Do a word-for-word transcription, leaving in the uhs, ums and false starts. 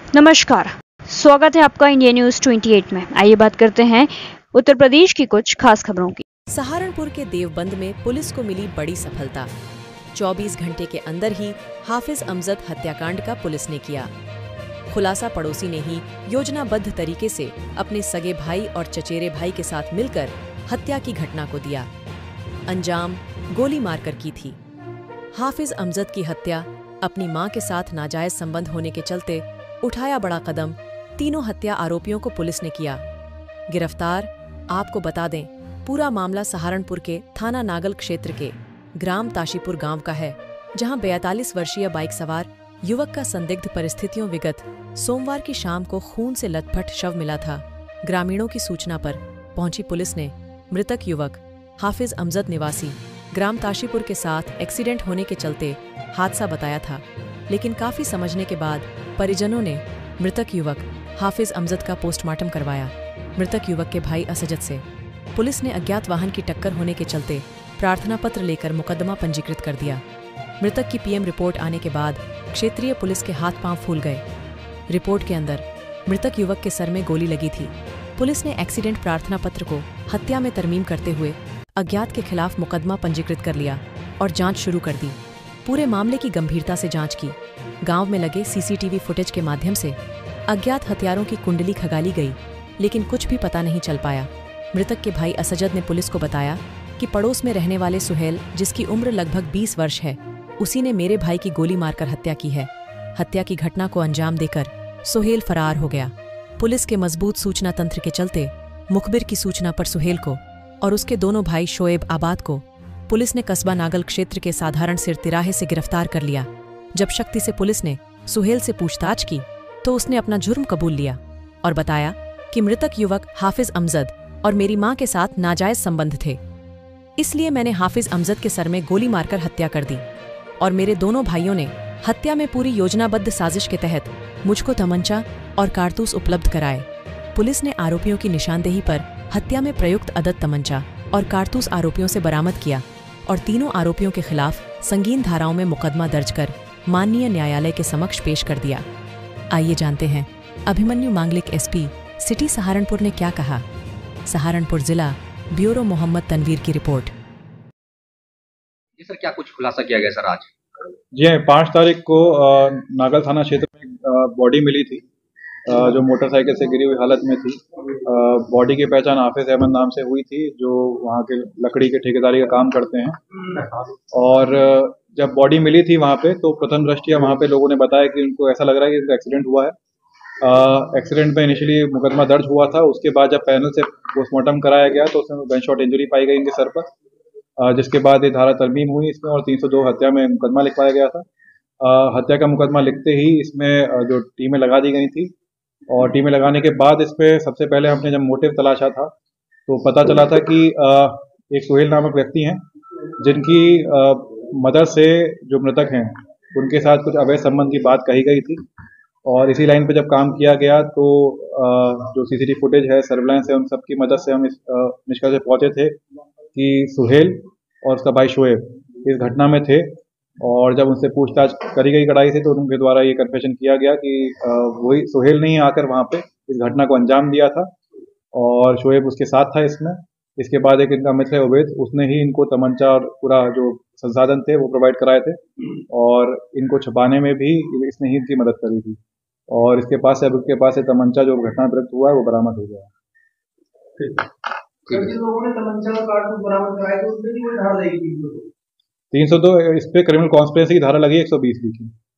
नमस्कार, स्वागत है आपका इंडिया न्यूज अट्ठाईस में। आइए बात करते हैं उत्तर प्रदेश की कुछ खास खबरों की। सहारनपुर के देवबंद में पुलिस को मिली बड़ी सफलता। चौबीस घंटे के अंदर ही हाफिज अमजद हत्याकांड का पुलिस ने किया खुलासा। पड़ोसी ने ही योजनाबद्ध तरीके से अपने सगे भाई और चचेरे भाई के साथ मिलकर हत्या की घटना को दिया अंजाम। गोली मारकर की थी। हाफिज अमजद की हत्या अपनी मां के साथ नाजायज संबंध होने के चलते उठाया बड़ा कदम। तीनों हत्या आरोपियों को पुलिस ने किया गिरफ्तार। आपको बता दें, पूरा मामला सहारनपुर के थाना नागल क्षेत्र के ग्राम ताशीपुर गांव का है, जहां बयालीस वर्षीय बाइक सवार युवक का संदिग्ध परिस्थितियों विगत सोमवार की शाम को खून से लथपथ शव मिला था। ग्रामीणों की सूचना पर पहुंची पुलिस ने मृतक युवक हाफिज अमजद निवासी ग्राम ताशीपुर के साथ एक्सीडेंट होने के चलते हादसा बताया था, लेकिन काफी समझने के बाद परिजनों ने मृतक युवक हाफिज अमजद का पोस्टमार्टम करवाया। मृतक युवक के भाई असजद से पुलिस ने अज्ञात वाहन की टक्कर होने के चलते प्रार्थना पत्र लेकर मुकदमा पंजीकृत कर दिया। मृतक की पीएम रिपोर्ट आने के बाद क्षेत्रीय पुलिस के हाथ पांव फूल गए। रिपोर्ट के अंदर मृतक युवक के सर में गोली लगी थी। पुलिस ने एक्सीडेंट प्रार्थना पत्र को हत्या में तरमीम करते हुए अज्ञात के खिलाफ मुकदमा पंजीकृत कर लिया और जांच शुरू कर दी। पूरे मामले की गंभीरता से जांच की। गांव में लगे सीसीटीवी फुटेज के माध्यम से अज्ञात हथियारों की कुंडली खंगाली गई, लेकिन कुछ भी पता नहीं चल पाया। मृतक के भाई असजद ने पुलिस को बताया कि पड़ोस में रहने वाले सुहेल, जिसकी उम्र लगभग बीस वर्ष है, उसी ने मेरे भाई की गोली मारकर हत्या की है। हत्या की घटना को अंजाम देकर सुहेल फरार हो गया। पुलिस के मजबूत सूचना तंत्र के चलते मुखबिर की सूचना पर सुहेल को और उसके दोनों भाई शोएब आबाद को पुलिस ने कस्बा नागल क्षेत्र के साधारण सिर तिराहे से गिरफ्तार कर लिया। जब शक्ति से पुलिस ने सुहेल से पूछताछ की तो उसने अपना जुर्म कबूल लिया और बताया कि मृतक युवक हाफिज अमजद और मेरी मां के साथ नाजायज संबंध थे, इसलिए मैंने हाफिज अमजद के सर में गोली मारकर हत्या कर दी और मेरे दोनों भाइयों ने हत्या में पूरी योजनाबद्ध साजिश के तहत मुझको तमंचा और कारतूस उपलब्ध कराए। पुलिस ने आरोपियों की निशानदेही पर हत्या में प्रयुक्त अदद तमंचा और कारतूस आरोपियों से बरामद किया और तीनों आरोपियों के खिलाफ संगीन धाराओं में मुकदमा दर्ज कर माननीय न्यायालय के समक्ष पेश कर दिया। आइए जानते हैं अभिमन्यु मांगलिक एसपी सिटी सहारनपुर ने क्या कहा। सहारनपुर जिला ब्यूरो मोहम्मद तनवीर की रिपोर्ट। जी सर, क्या कुछ खुलासा किया गया सर आज? जी, पाँच तारीख को नागल थाना क्षेत्र में बॉडी मिली थी, जो मोटरसाइकिल से गिरी हुई हालत में थी। बॉडी की पहचान हाफिज अहमद नाम से हुई थी, जो वहाँ के लकड़ी के ठेकेदारी का काम करते हैं। और जब बॉडी मिली थी वहाँ पे, तो प्रथम दृष्टया वहाँ पे लोगों ने बताया कि उनको ऐसा लग रहा है कि इनका एक्सीडेंट हुआ है। एक्सीडेंट में इनिशियली मुकदमा दर्ज हुआ था। उसके बाद जब पैनल से पोस्टमार्टम कराया गया तो उसमें गन शॉट इंजरी पाई गई इनके सर पर, जिसके बाद ये धारा तरमीम हुई इसमें और तीन सौ दो हत्या में मुकदमा लिखवाया गया था। हत्या का मुकदमा लिखते ही इसमें जो टीमें लगा दी गई थी और टीमें लगाने के बाद इस पर सबसे पहले हमने जब मोटिव तलाशा था तो पता चला था कि एक सुहेल नामक व्यक्ति हैं, जिनकी मदर से जो मृतक हैं उनके साथ कुछ अवैध संबंध की बात कही गई थी। और इसी लाइन पे जब काम किया गया तो जो सीसीटीवी फुटेज है, सर्विलांस है, उन सब की मदद से हम इस निष्कर्ष पे पहुंचे थे कि सुहेल और उसका भाई शोएब इस घटना में थे। और जब उनसे पूछताछ करी गई कड़ाई से तो उनके द्वारा ये कन्फेशन किया गया कि वही सुहेल ने ही आकर वहाँ पे इस घटना को अंजाम दिया था और शोएब उसके साथ था इसमें। इसके बाद एक इनका मित्र है उबैद, उसने ही इनको तमंचा और पूरा जो संसाधन थे वो प्रोवाइड कराए थे और इनको छुपाने में भी इसने ही इनकी मदद करी थी। और इसके पास से अब इसके पास से तमंचा जो घटना प्रयुक्त हुआ है वो बरामद हो गया। जिन लोगों ने तमंचा और कारतूस बरामद कराए थे उसमें भी कोई धारा लगी थी? तीन सौ दो इस पे क्रिमिनल कॉन्स्पिरेसी की धारा लगी एक सौ बीस की।